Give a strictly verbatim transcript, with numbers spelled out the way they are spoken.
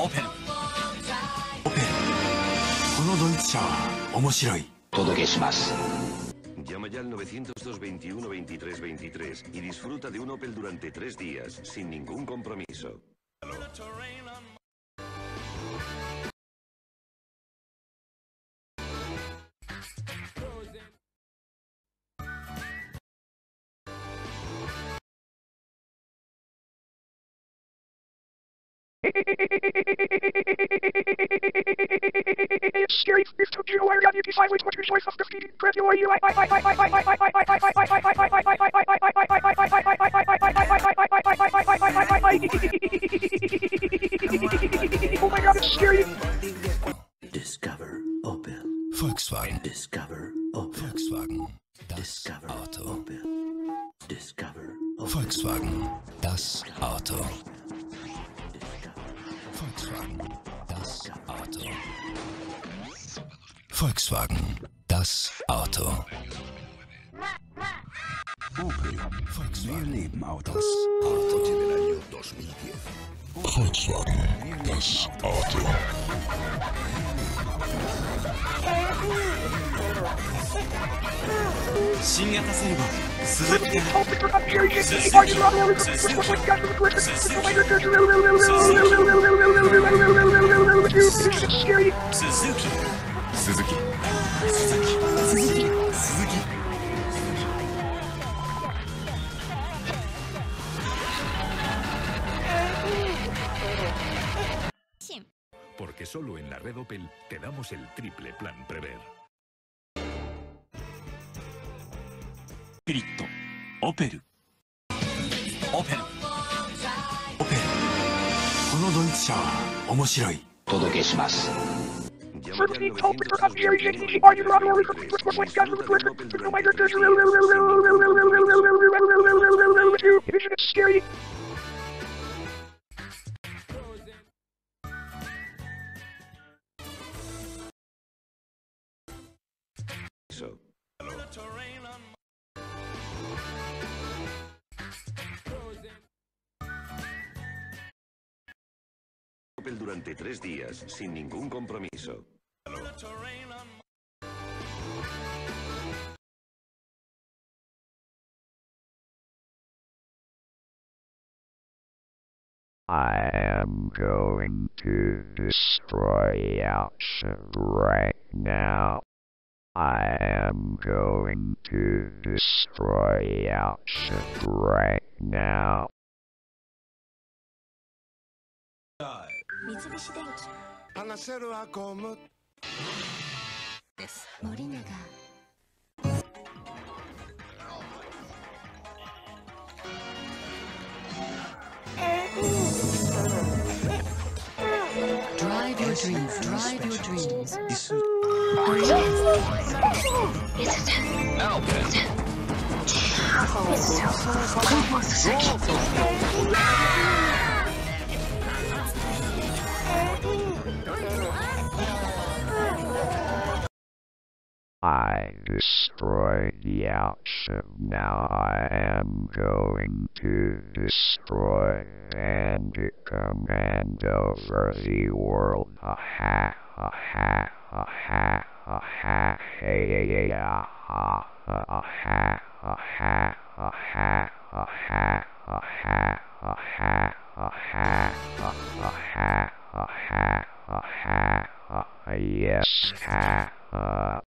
オペルオペルこのドイツ車は面白い。お届けします。 Llama ya al novecientos dos veintiuno veintitrés veintitrés y disfruta de un Opel durante tres días, sin ningún compromiso. Scary. This took you away. You decide which one to choice of the feeding. Press your you. Oh my God, it's scary. Discover Opel. Volkswagen. Discover Opel. Volkswagen. Das Discover Auto. Opel. Discover Opel. Volkswagen. Das Auto. Volkswagen. Das Auto. Volkswagen. Das Auto. Opel. Volkswagen. Wir lieben Autos. Das Auto. Del año dos mil diez. Volkswagen. Das Auto. Scary. Suzuki. Suzuki. Suzuki. Suzuki. Porque solo en la red Opel te damos el triple plan prever. ピリッとオペルオペルオペルこのドイツ車は面白い。お届けします。 Llama ya al Search me, help me, novecientos Jerry, dos J T, are you not veintiuno always veintitrés looking for what's y got to the disfruta de un quick? Opel Oh my durante God, tres días, sin ningún compromiso. Vision is scary. Opel durante tres días, sin ningún compromiso. I am going to destroy Outship right now. I am going to destroy Outship right now. 三菱電機 Ανασέρω ακόμα. です森永 Drive your dreams, drive your dreams. I destroyed the outship. Now I am going to destroy bandicam and over the world. Ha ha ha ha ha ha ha ha hey ha ha ha ha ha ha ha ha ha ha ha ha ha ha ha ha ha ha yes ha